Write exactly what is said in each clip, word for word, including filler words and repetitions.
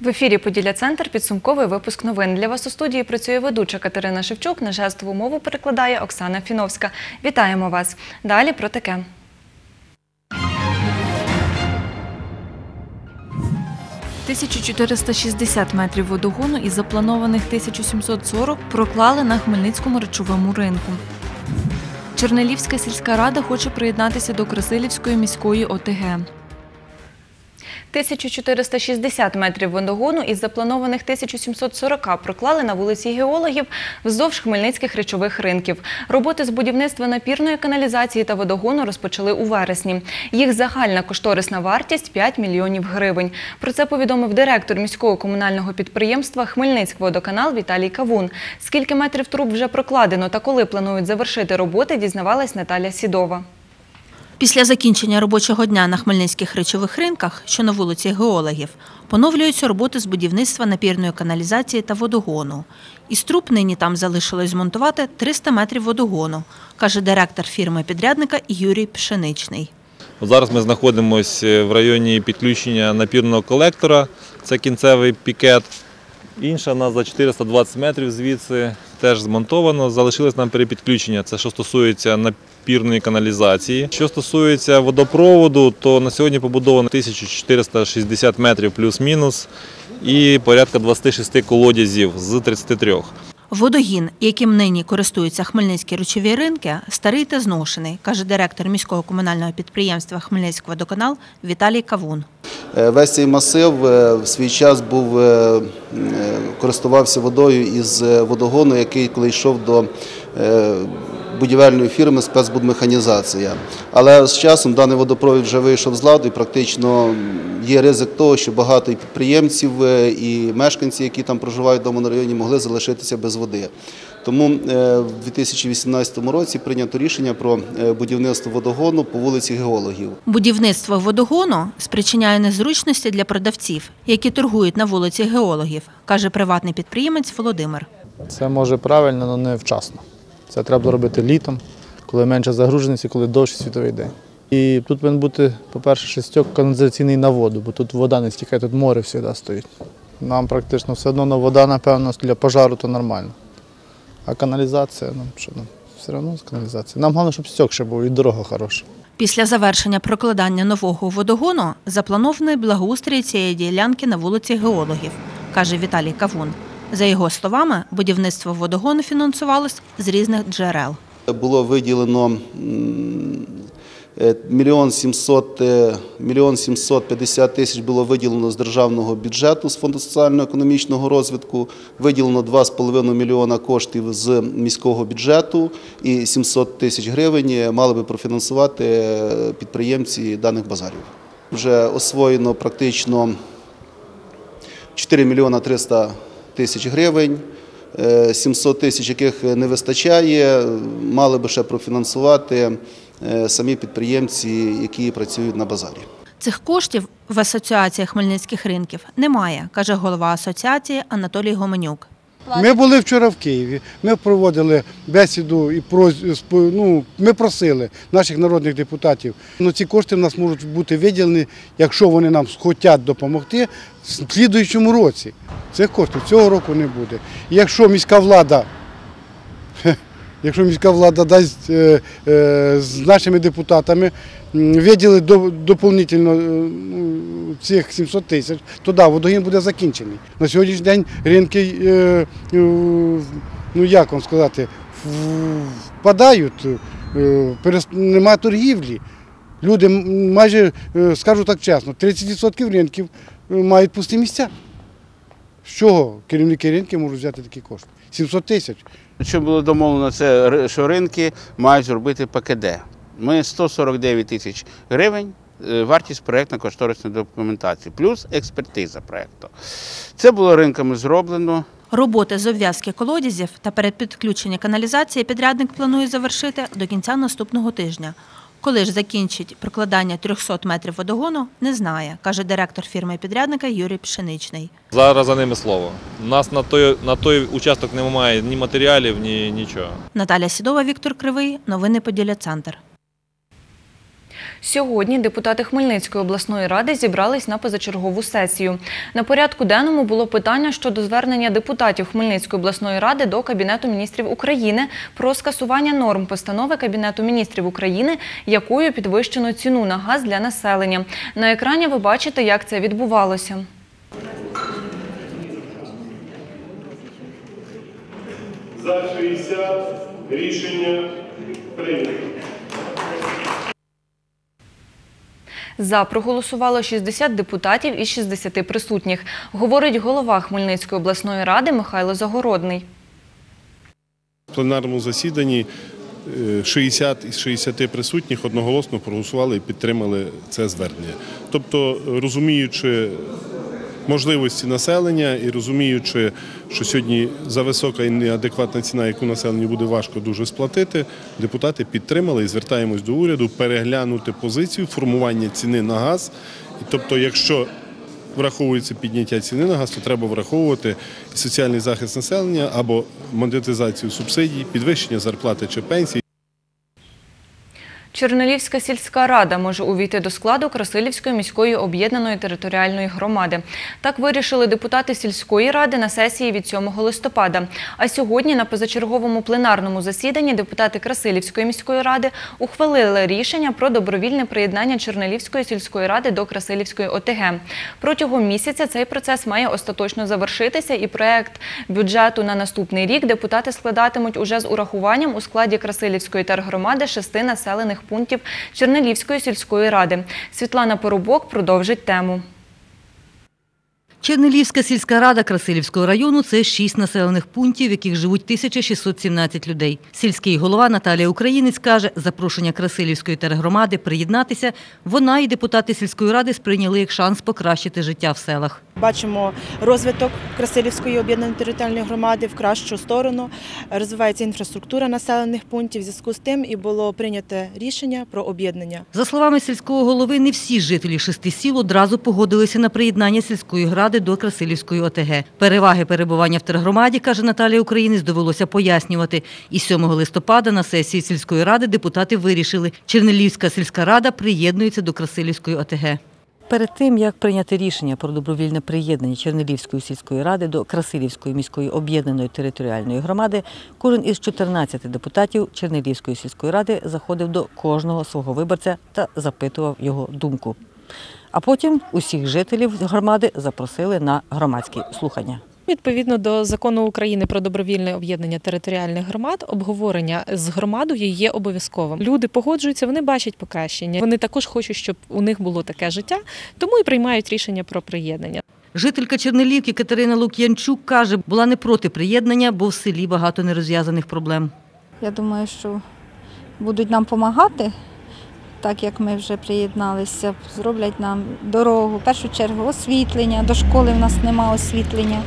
В ефірі «Поділля-центр» підсумковий випуск новин. Для вас у студії працює ведуча Катерина Шевчук, на жестову мову перекладає Оксана Фіновська. Вітаємо вас. Далі про таке. тисячу чотириста шістдесят метрів водогону із запланованих тисяча сімсот сорок проклали на Хмельницькому речовому ринку. Чернелівська сільська рада хоче приєднатися до Красилівської міської О Те Ге. тисячу чотириста шістдесят метрів водогону із запланованих тисяча сімсот сорок проклали на вулиці Геологів вздовж хмельницьких речових ринків. Роботи з будівництва напірної каналізації та водогону розпочали у вересні. Їх загальна кошторисна вартість – п'ять мільйонів гривень. Про це повідомив директор міського комунального підприємства «Хмельницькводоканал» Віталій Кавун. Скільки метрів труб вже прокладено та коли планують завершити роботи, дізнавалась Наталя Сідова. Після закінчення робочого дня на хмельницьких речових ринках, що на вулиці Геологів, поновлюються роботи з будівництва напірної каналізації та водогону. Із труб нині там залишилось змонтувати триста метрів водогону, каже директор фірми-підрядника Юрій Пшеничний. Зараз ми знаходимося в районі підключення напірного колектора, це кінцевий пікет. Інша у нас за чотириста двадцять метрів звідси теж змонтовано, залишилось нам перепідключення, це що стосується напірної каналізації. Що стосується водопроводу, то на сьогодні побудовано тисяча чотириста шістдесят метрів плюс-мінус і порядка двадцять шість колодязів з тридцяти трьох. Водогін, яким нині користуються хмельницькі речові ринки, старий та зношений, каже директор міського комунального підприємства «Хмельницькводоканал» Віталій Кавун. Весь цей масив в свій час був, користувався водою із водогону, який коли йшов до будівельної фірми «Спецбудмеханізація». Але з часом даний водопровід вже вийшов з ладу і практично є ризик того, що багато і підприємців, і мешканці, які там проживають вдома на районі, могли залишитися без води. Тому в дві тисячі вісімнадцятому році прийнято рішення про будівництво водогону по вулиці Геологів. Будівництво водогону спричиняє незручності для продавців, які торгують на вулиці Геологів, каже приватний підприємець Володимир. Це може правильно, але не вчасно. Це треба робити літом, коли менше загруженості, коли довший світовий день. І тут повинен бути, по-перше, шестьок каналізаційний на воду, бо тут вода не стікає, тут море завжди стоїть. Нам практично все одно вода, напевно, для пожару то нормально. А каналізація, ну що, ну, все одно з каналізації. Нам головне, щоб стік ще був і дорога хороша. Після завершення прокладання нового водогону запланований благоустрій цієї ділянки на вулиці Геологів, каже Віталій Кавун. За його словами, будівництво водогону фінансувалось з різних джерел. Було виділено мільйон сімсот п'ятдесят тисяч було виділено з державного бюджету, з Фонду соціально-економічного розвитку, виділено два з половиною мільйона коштів з міського бюджету і сімсот тисяч гривень мали би профінансувати підприємці даних базарів. Вже освоєно практично чотири мільйони триста тисяч гривень, сімсот тисяч яких не вистачає, мали би ще профінансувати самі підприємці, які працюють на базарі. Цих коштів в Асоціації хмельницьких ринків немає, каже голова асоціації Анатолій Гоменюк. Ми були вчора в Києві, ми проводили бесіду і ну, ми просили наших народних депутатів. Ну, ці кошти в нас можуть бути виділені, якщо вони нам хочуть допомогти, в слідуючому році. Цих коштів цього року не буде. І якщо міська влада, якщо міська влада дасть е, е, з нашими депутатами виділить доповнительно е, цих сімсот тисяч, то да, водогін буде закінчений. На сьогоднішній день ринки, е, е, ну як вам сказати, впадають, е, немає торгівлі. Люди майже, е, скажу так чесно, тридцять відсотків ринків мають пусті місця. З чого керівники ринків можуть взяти такі кошти? сімсот тисяч. Що було домовлено, це що ринки мають зробити Пе Ке Де. Ми сто сорок дев'ять тисяч гривень вартість проєктно-кошторисної документації, плюс експертиза проєкту. Це було ринками зроблено. Роботи з обв'язки колодязів та передпідключення каналізації підрядник планує завершити до кінця наступного тижня. Коли ж закінчить прокладання трьохсот метрів водогону, не знає, каже директор фірми-підрядника Юрій Пшеничний. Зараз за ними слово. У нас на той, на той участок немає ні матеріалів, ні нічого. Наталя Сідова, Віктор Кривий. Новини «Поділля-центр». Сьогодні депутати Хмельницької обласної ради зібрались на позачергову сесію. На порядку денному було питання щодо звернення депутатів Хмельницької обласної ради до Кабінету міністрів України про скасування норм постанови Кабінету міністрів України, якою підвищено ціну на газ для населення. На екрані ви бачите, як це відбувалося. За шістдесят рішення прийнято. За проголосувало шістдесят депутатів із шістдесяти присутніх, говорить голова Хмельницької обласної ради Михайло Загородний. В пленарному засіданні шістдесят із шістдесяти присутніх одноголосно проголосували і підтримали це звернення. Тобто, розуміючи можливості населення і розуміючи, що сьогодні зависока і неадекватна ціна, яку населенню буде важко дуже сплатити, депутати підтримали і звертаємось до уряду переглянути позицію формування ціни на газ. І тобто, якщо враховується підняття ціни на газ, то треба враховувати і соціальний захист населення або монетизацію субсидій, підвищення зарплати чи пенсій. Чернелівська сільська рада може увійти до складу Красилівської міської об'єднаної територіальної громади. Так вирішили депутати сільської ради на сесії від сьомого листопада. А сьогодні на позачерговому пленарному засіданні депутати Красилівської міської ради ухвалили рішення про добровільне приєднання Чернелівської сільської ради до Красилівської О Те Ге. Протягом місяця цей процес має остаточно завершитися, і проект бюджету на наступний рік депутати складатимуть уже з урахуванням у складі Красилівської тергромади шести населених пунктів Чернелівської сільської ради. Світлана Поробок продовжить тему. Чернелівська сільська рада Красилівського району – це шість населених пунктів, в яких живуть тисяча шістсот сімнадцять людей. Сільський голова Наталія Українець каже, запрошення Красилівської тергромади приєднатися вона і депутати сільської ради сприйняли як шанс покращити життя в селах. Бачимо розвиток Красилівської об'єднаної територіальної громади в кращу сторону. Розвивається інфраструктура населених пунктів. В зв'язку з тим і було прийнято рішення про об'єднання. За словами сільського голови, не всі жителі шести сіл одразу погодилися на приєднання сільської ради до Красилівської О Те Ге. Переваги перебування в тергромаді, каже Наталія Українець, довелося пояснювати. І сьомого листопада на сесії сільської ради депутати вирішили – Чернелівська сільська рада приєднується до Красилівської О Те Ге. Перед тим, як прийняти рішення про добровільне приєднання Чернелівської сільської ради до Красилівської міської об'єднаної територіальної громади, кожен із чотирнадцяти депутатів Чернелівської сільської ради заходив до кожного свого виборця та запитував його думку. А потім усіх жителів громади запросили на громадські слухання. Відповідно до закону України про добровільне об'єднання територіальних громад, обговорення з громадою є обов'язковим. Люди погоджуються, вони бачать покращення. Вони також хочуть, щоб у них було таке життя, тому і приймають рішення про приєднання. Жителька Чернелівки Катерина Лук'янчук каже, була не проти приєднання, бо в селі багато нерозв'язаних проблем. Я думаю, що будуть нам допомагати, так як ми вже приєдналися, зроблять нам дорогу, в першу чергу освітлення, до школи в нас немає освітлення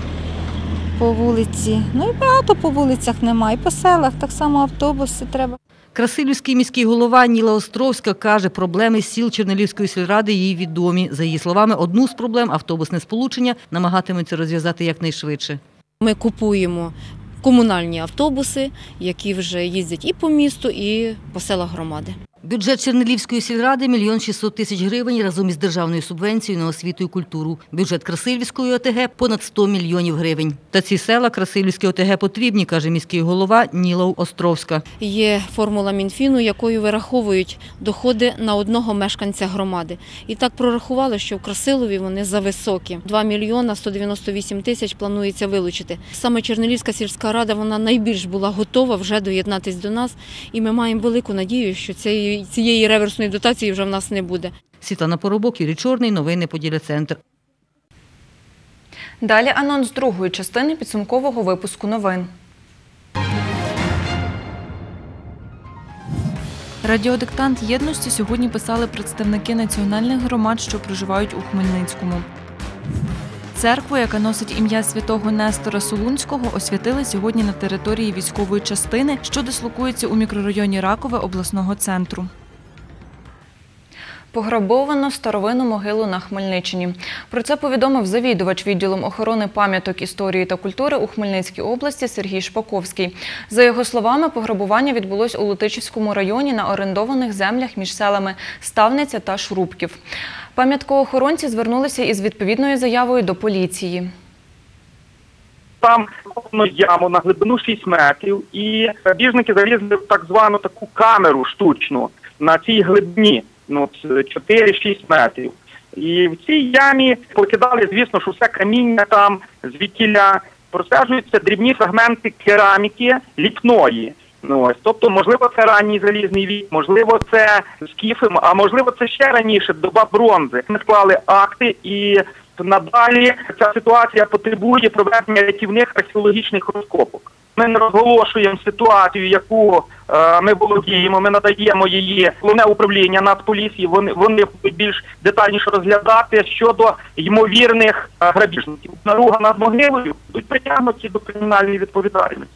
по вулиці. Ну і багато по вулицях немає, і по селах так само автобуси треба. Красилівський міський голова Ніла Островська каже, проблеми сіл Чернелівської сільради їй відомі. За її словами, одну з проблем – автобусне сполучення – намагатимуться розв'язати якнайшвидше. Ми купуємо комунальні автобуси, які вже їздять і по місту, і по селах громади. Бюджет Чернелівської сільради – мільйон шістсот тисяч гривень разом із державною субвенцією на освіту і культуру. Бюджет Красилівської О Те Ге – понад сто мільйонів гривень. Та ці села Красилівській О Те Ге потрібні, каже міський голова Ніла Островська. Є формула Мінфіну, якою вираховують доходи на одного мешканця громади. І так прорахували, що в Красилові вони зависокі. два мільйони сто дев'яносто вісім тисяч планується вилучити. Саме Чернелівська сільська рада, вона найбільш була готова вже доєднатись до нас. І ми маємо велику надію, що цієї цієї реверсної дотації вже в нас не буде. Світлана Поробок, Юрій Чорний, новини Поділля-Центр. Далі анонс другої частини підсумкового випуску новин. Радіодиктант єдності сьогодні писали представники національних громад, що проживають у Хмельницькому. Церкву, яка носить ім'я святого Нестора Солунського, освятили сьогодні на території військової частини, що дислокується у мікрорайоні Ракове обласного центру. Пограбовано старовинну могилу на Хмельниччині. Про це повідомив завідувач відділом охорони пам'яток історії та культури у Хмельницькій області Сергій Шпаковський. За його словами, пограбування відбулось у Лутичівському районі на орендованих землях між селами Ставниця та Шрубків. Пам'яткоохоронці звернулися із відповідною заявою до поліції. Там яму на глибину шість метрів, і грабіжники залізли в так звану таку камеру штучну на цій глибині, ну, чотири-шість метрів. І в цій ямі покидали, звісно, що все каміння там, звідтіля простежуються дрібні фрагменти кераміки ліпної. Ну, ось, тобто, можливо, це ранній залізний вік, можливо, це скіфи, а можливо, це ще раніше, доба бронзи. Ми склали акти і надалі ця ситуація потребує проведення рятівних археологічних розкопок. Ми не розголошуємо ситуацію, яку е, ми володіємо, ми надаємо її головне управління Нацполіції, вони, вони будуть більш детальніше розглядати щодо ймовірних е, грабіжників. Наруга над могилою будуть притягнуті до кримінальної відповідальності.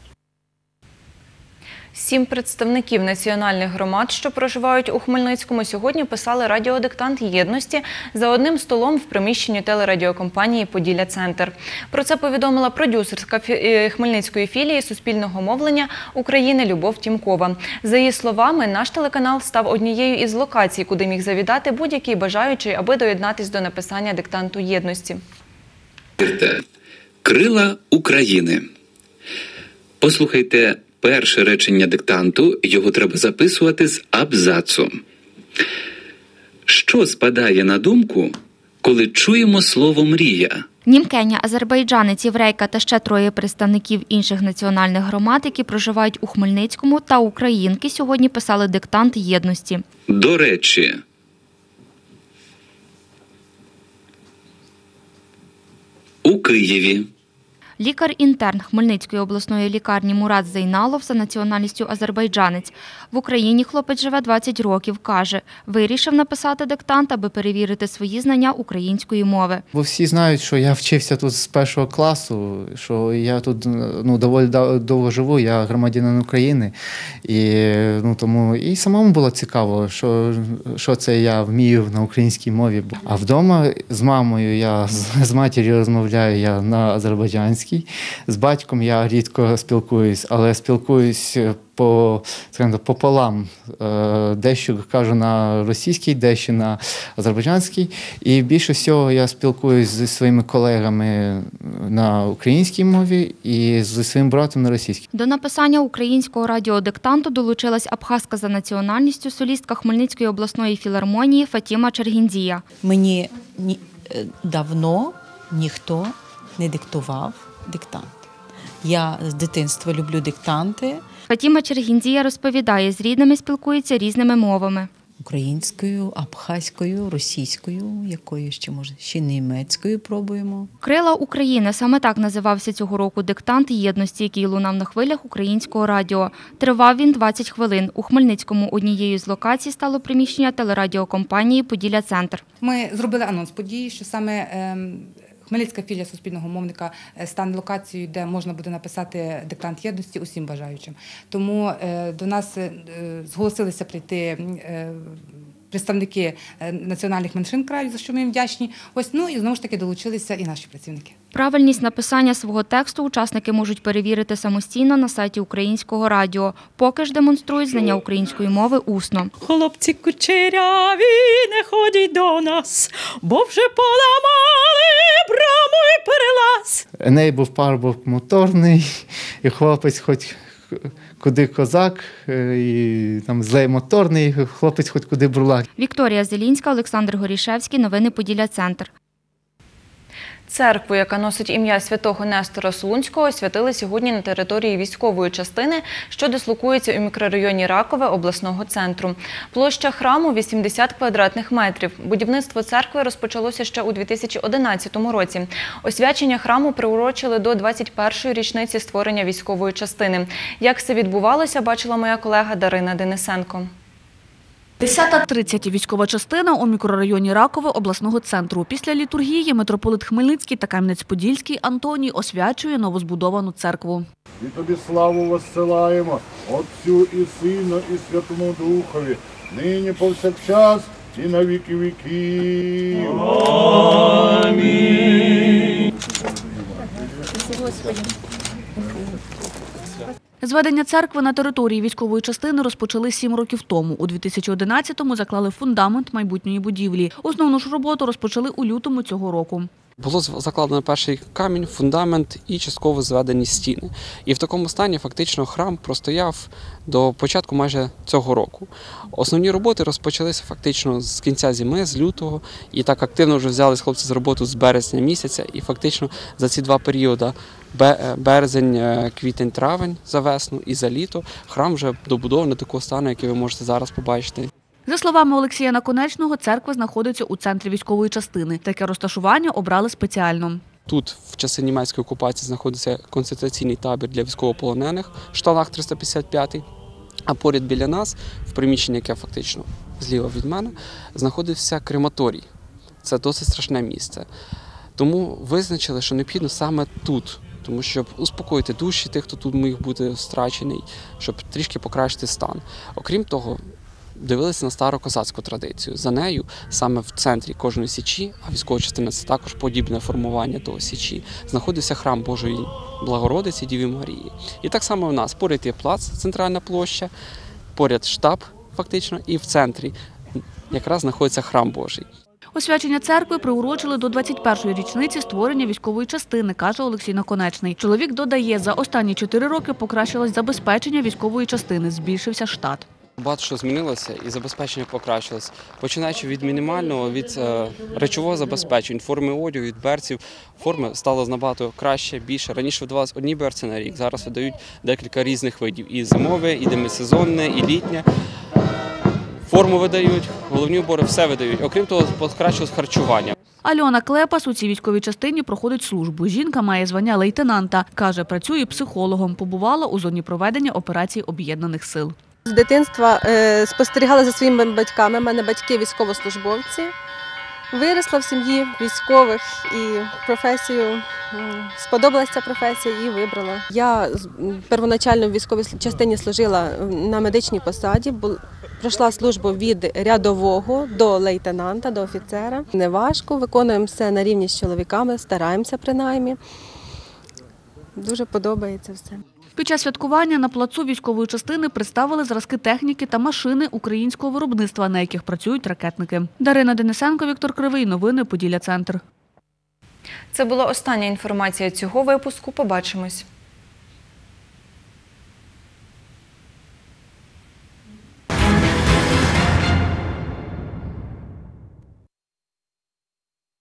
Сім представників національних громад, що проживають у Хмельницькому, сьогодні писали радіодиктант єдності за одним столом в приміщенні телерадіокомпанії «Поділля-Центр». Про це повідомила продюсерська Хмельницької філії Суспільного мовлення України Любов Тімкова. За її словами, наш телеканал став однією із локацій, куди міг завітати будь-який бажаючий, аби доєднатись до написання диктанту єдності. Крила України. Послухайте перше речення диктанту, його треба записувати з абзацу. Що спадає на думку, коли чуємо слово «мрія»? Німкеня, азербайджанець, єврейка та ще троє представників інших національних громад, які проживають у Хмельницькому, та українки сьогодні писали диктант єдності. До речі, у Києві лікар-інтерн Хмельницької обласної лікарні Мурат Зейналов за національністю азербайджанець. В Україні хлопець живе двадцять років, каже. Вирішив написати диктант, аби перевірити свої знання української мови. Бо всі знають, що я вчився тут з першого класу, що я тут ну, доволі довго живу, я громадянин України. І, ну, тому, і самому було цікаво, що, що це я вмію на українській мові. А вдома з мамою, я з, з матір'ю розмовляю я на азербайджанській. З батьком я рідко спілкуюсь, але спілкуюсь по, скажімо, пополам. Дещо кажу на російській, дещо на азербайджанській. І більше всього я спілкуюсь зі своїми колегами на українській мові і зі своїм братом на російській. До написання українського радіодиктанту долучилась абхазка за національністю, солістка Хмельницької обласної філармонії Фатіма Чергіндія. Мені давно ніхто не диктував диктант. Я з дитинства люблю диктанти. Фатіма Чергіндія розповідає, з рідними спілкується різними мовами. Українською, абхазькою, російською, якою ще, може, ще німецькою пробуємо. «Крила України» – саме так називався цього року диктант єдності, який лунав на хвилях українського радіо. Тривав він двадцять хвилин. У Хмельницькому однією з локацій стало приміщення телерадіокомпанії «Поділля-Центр». Ми зробили анонс події, що саме Хмельницька філія Суспільного мовника стане локацією, де можна буде написати диктант єдності усім бажаючим. Тому до нас зголосилися прийти представники національних меншин краю, за що ми їм вдячні. Ось, ну і знову ж таки долучилися і наші працівники. Правильність написання свого тексту учасники можуть перевірити самостійно на сайті Українського радіо. Поки ж демонструють знання української мови усно. Хлопці кучеряві, не ходіть до нас, бо вже поламали браму і перелаз. Еней був парубок моторний, і хлопець хоч куди козак, і там злей моторний, хлопець хоч куди бурлак. Вікторія Зелінська, Олександр Горішевський. Новини Поділля-Центр. Церкву, яка носить ім'я святого Нестора Солунського, освятили сьогодні на території військової частини, що дислокується у мікрорайоні Ракове обласного центру. Площа храму – вісімдесят квадратних метрів. Будівництво церкви розпочалося ще у дві тисячі одинадцятому році. Освячення храму приурочили до двадцять першої річниці створення військової частини. Як це відбувалося, бачила моя колега Дарина Денисенко. десята тридцять військова частина у мікрорайоні Ракове обласного центру. Після літургії митрополит Хмельницький та Кам'янець-Подільський Антоній освячує новозбудовану церкву. І тобі славу воссилаємо Отцю і Сину і Святому Духові, нині повсякчас і на віки віки. Амінь. Зведення церкви на території військової частини розпочали сім років тому. У дві тисячі одинадцятому заклали фундамент майбутньої будівлі. Основну ж роботу розпочали у лютому цього року. Було закладено перший камінь, фундамент і частково зведені стіни. І в такому стані фактично храм простояв до початку майже цього року. Основні роботи розпочалися фактично з кінця зими, з лютого, і так активно вже взялись хлопці з роботи з березня місяця, і фактично за ці два періоди березень, квітень, травень за весну і за літо храм вже добудований до такого стану, який ви можете зараз побачити. За словами Олексія Наконечного, церква знаходиться у центрі військової частини. Таке розташування обрали спеціально. Тут в часи німецької окупації знаходиться концентраційний табір для військовополонених, Шталах триста п'ятдесят п'ятий, а поряд біля нас, в приміщенні, яке фактично зліва від мене, знаходився крематорій. Це досить страшне місце. Тому визначили, що необхідно саме тут, тому щоб успокоїти душі тих, хто тут міг бути страчений, щоб трішки покращити стан. Окрім того, дивилися на стару козацьку традицію. За нею, саме в центрі кожної січі, а військова частина – це також подібне формування до січі, знаходився храм Божої Благородиці Діви Марії. І так само в нас поряд є плац, центральна площа, поряд штаб фактично, і в центрі якраз знаходиться храм Божий. Освячення церкви приурочили до двадцять першої річниці створення військової частини, каже Олексій Наконечний. Чоловік додає, за останні чотири роки покращилось забезпечення військової частини, збільшився штат. Багато що змінилося і забезпечення покращилось. Починаючи від мінімального, від е, речового забезпечення, форми одягу, від берців, форми стало набагато краще, більше. Раніше видавалось одні берці на рік, зараз видають декілька різних видів. І зимове, і демисезонне, і літнє. Форму видають, головні убори, все видають. Окрім того, покращилось харчування. Альона Клепас у цій військовій частині проходить службу. Жінка має звання лейтенанта. Каже, працює психологом, побувала у зоні проведення операцій Об'єднаних сил. З дитинства е, спостерігала за своїми батьками. У мене батьки військовослужбовці. Виросла в сім'ї військових і професію, сподобалася ця професія і вибрала. Я первоначально в військовій частині служила на медичній посаді, пройшла службу від рядового до лейтенанта, до офіцера. Неважко, виконуємо все на рівні з чоловіками, стараємося принаймні. Дуже подобається все. Під час святкування на плацу військової частини представили зразки техніки та машини українського виробництва, на яких працюють ракетники. Дарина Денисенко, Віктор Кривий. Новини Поділля Центр. Це була остання інформація цього випуску. Побачимось.